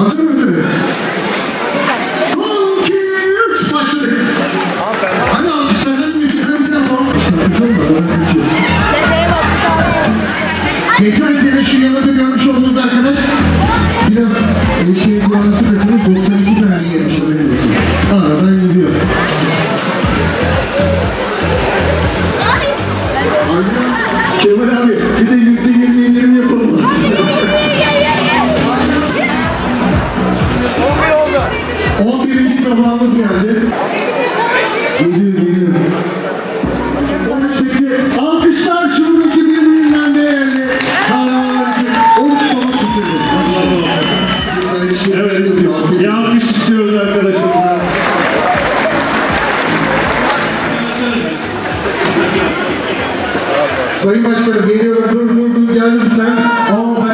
Hazır mısınız? Son 2, 3 başladık. Hadi alkışlardan müziklerinizi yapalım. Geçen sene şu yanında görmüş olduğunuz arkadaş biraz kullanması kaçırmış 92 tane yemiş haberin olsun. Aradan gidiyor. Kemal abi bir de %20 indirim yapalım aslında. 11. tabağımız geldi. Geliyor. 13'teki alkışlar şuradaki birbirinden değerli. Kahramanlar için 13 tabak tutuyoruz. Evet, bir alkış istiyoruz arkadaşlar. Sayın Başkanım geliyorum, dur geldim sen. Ama